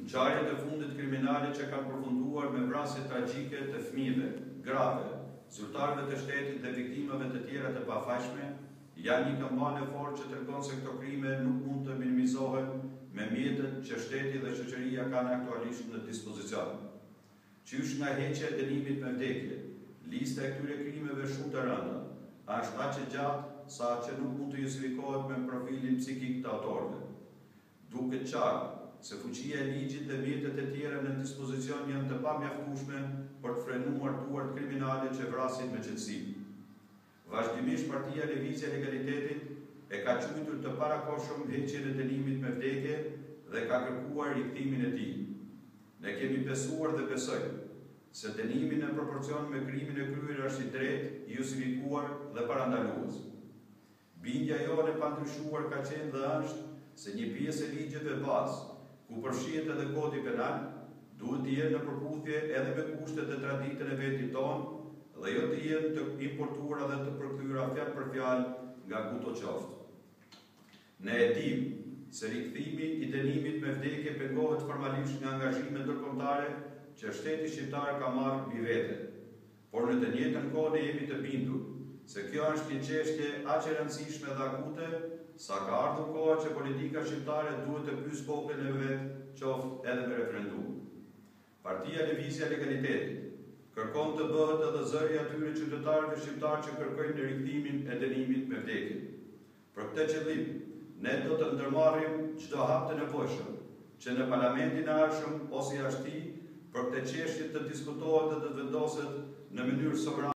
Ngjarjet e fundit kriminale që kanë përfunduar me vrasje tragjike të fëmijëve, grave, zyrtarëve të shtetit dhe viktimave të tjera të pafajshme, janë një këmbane fort që tregon se këto krime nuk mund të minimizohen me mjetët që shteti dhe shoqëria kanë aktualisht në dispozicion. Qysh nga heqja e dënimit me vdekje, lista e këtyre krimeve shumë të rënda, është aq e gjatë sa që nuk mund të justifikohet me profilin psikik të autorëve. Duket qartë se fuqia e ligjit dhe mjetet e tjera në dispozicion janë të pamjaftueshme për të frenuar tuart kriminale që vrasin me qetësi. Vazhdimisht Partia Lëvizja e Legalitetit e ka quajtur të parakohshëm heqjen e dënimit me vdekje dhe ka kërkuar riktimin e tij. Ne kemi besuar dhe besojmë se dënimi në proporcion me krimin e kryer është i drejtë, i justifikuar dhe parandalues. Bindja jone e pandryshuar ka qenë dhe është se një pjesë e ligjeve bazë, ku përfshihet edhe kodi penal, duhet të jenë në përputhje edhe me kushtet e traditën e vetit tonë dhe jo të jenë të importuara dhe të përkthyera fjalë për fjalë nga kudo qoftë. Ne e dimë se rikthimi i dënimit me vdekje pengohet formalisht nga angazhime ndërkombëtare që shteti shqiptar ka marrë mbi vete, por në të njëjtën kohë ne jemi të bindur se kjo është një çështje aq e rëndësishme dhe akute sa ka ardhur koha që politika shqiptare duhet të pyes popullin e vet, qoftë edhe me referendum. Partia Lëvizja e Legalitetit kërkon të bëhet edhe zëri atyre qytetarëve shqiptar që kërkojnë rikthimin e dënimit me vdekje. Për këtë qëllim, ne do të ndërmarrim çdo hap të nevojshëm që në parlamentin e ardhshëm ose jashtë tij për këtë çështje të diskutohet dhe të vendoset në mënyrë sovrane.